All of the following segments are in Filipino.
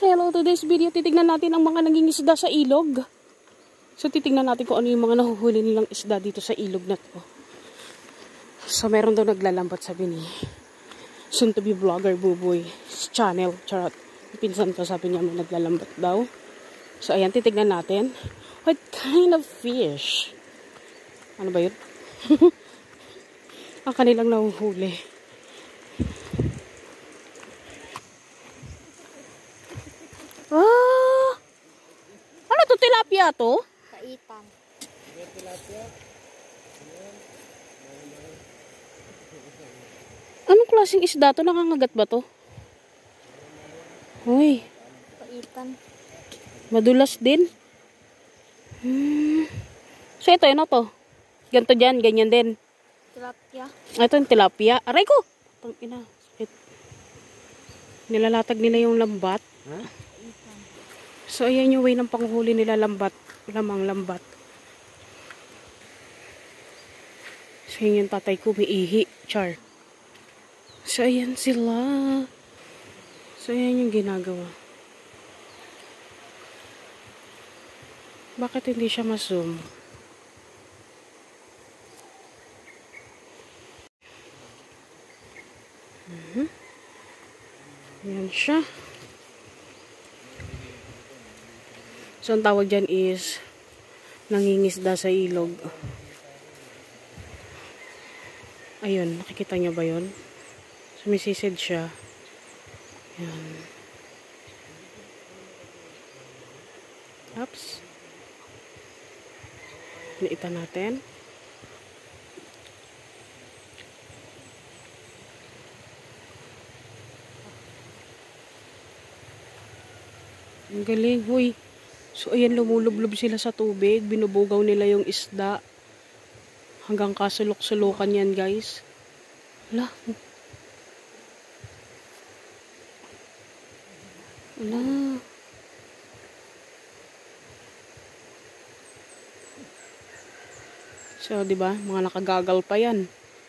Hello, today's video, titignan natin ang mga naging isda sa ilog. So, titignan natin kung ano yung mga nahuhuli nilang isda dito sa ilog na to. So, meron daw naglalambat, sabi ni soon to be vlogger Buboy channel. Charot. Pinsan ko, sabi niya may naglalambat daw. So, ayan, titignan natin. What kind of fish? Ano ba yun? Ang kanilang nahuhuli. Ah! Ano to? Tilapia to? Kaitan. Anong klaseng isda to? Nakangagat ba to? Uy. Kaitan. Madulas din. So ito, ano to? Ganto dyan, ganyan din. Tilapia. Ito yung tilapia. Aray ko! Ina, sakit. Nilalatag nila yung lambat. Kaitan. So ayan yung way ng panghuli nila lambat. Lamang lambat. So yun yung tatay ko, may ihi. Char. So ayan sila. So ayan yung ginagawa. Bakit hindi siya ma-zoom? Ayan siya. So ang tawag dyan is nangingisda sa ilog. Ayun, nakikita nyo ba yun? Sumisisid siya. Ayan. Oops. Iniita natin. Ang galing, huy. So ayan, lumulublob sila sa tubig. Binubugaw nila yung isda. Hanggang kasulok-sulukan yan, guys. Wala. Wala. So, di ba? Mga nakagagal pa yan.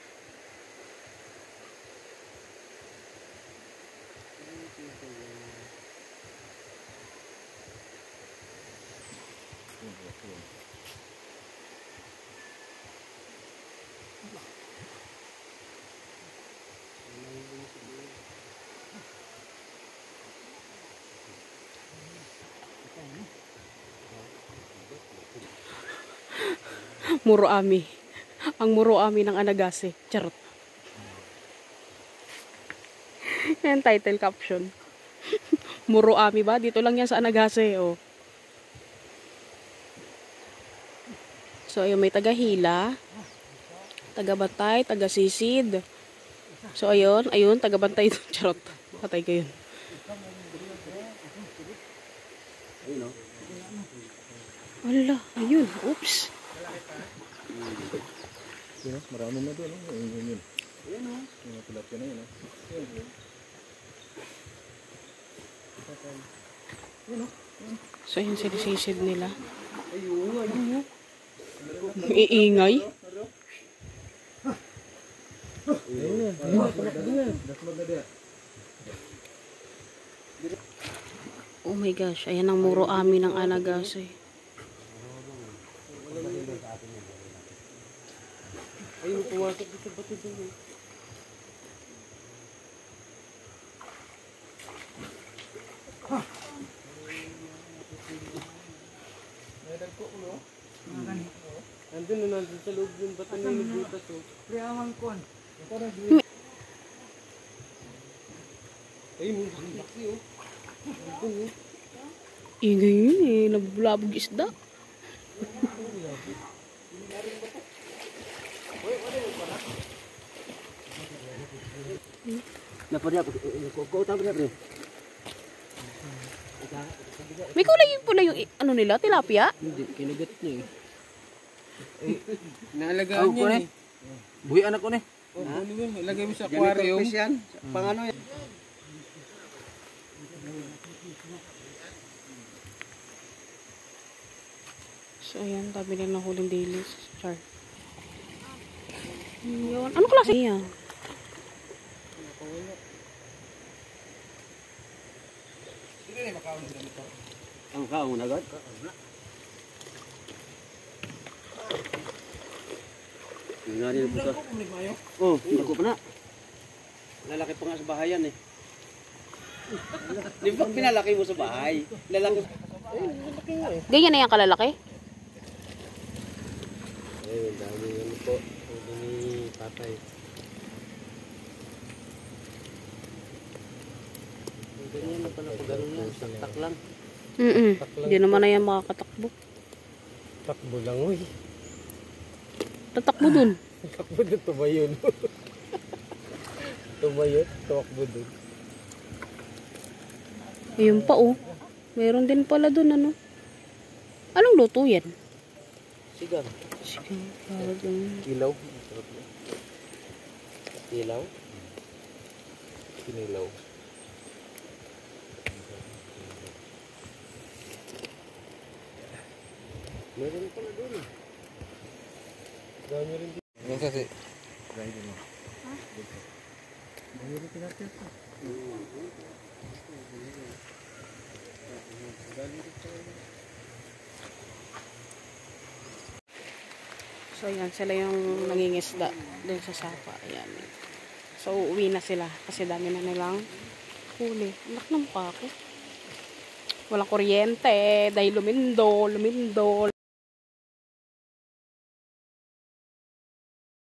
Muro Ami. Ang Muro Ami ng Anagase. Charot. Yan title caption. Muro Ami ba? Dito lang yan sa Anagase. Oh. So, ayun, may taga-hila. Taga-bantay. Taga-sisid. So, ayun. Ayun, taga-bantay. Charot. Patay ko yun. Wala. Ayun. Oops. Yun, marami na doon. Yun. Ayan o. Yung tilapia na yun o. So, yun sinisisid nila. Iingay. Oh my gosh. Ayan ang Muro Ami ng Anagase. Ayun, pumasok dito ba ito doon? Nandun ko, no? Nandun na, nandun sa loob yung bato na yung butas, oh. Priyaman ko. Ayun, yung laki, oh. Nandun, oh. Ingay yun, eh. Nagbulabog isda. May kulay yung pula yung ano nila, tilapia? Hindi, kinagat niya eh. Naalagaan niya eh. Buhi anak ko ne. Ano yun? Ilagay mo sa aquarium. Pangano yan? So ayan, tabi lang ng huling dailies. Char. Yun. Ano klase yan? Ang kaon agad? Nangyari na po sa... Oh, hindi ko pa na. Lalaki pa nga sa bahayan eh. Di ba pinalaki mo sa bahay? Lalaki. Ganyan na yung kalalaki? Ayun, dami ano po. Dami ni tatay. Ganyan na pala pag gano'n yan. Saktak lang. Hindi naman na yan makakatakbo. Takbo lang, uy. Tatakbo dun. Takbo dun, tumayon. Tumayon, takbo dun. Ayun pa oh. Meron din pala dun ano. Anong luto yan? Sigang. Sigang. Ilaw. Ilaw. Kinilaw. Meron pala doon eh. Dami rin dito. Yung sasi. So yan, sila yung nangingisda dun sa sapa. Ayan. So uuwi na sila kasi dami na nilang huli. Anak ng pako. Walang kuryente dahil lumindol.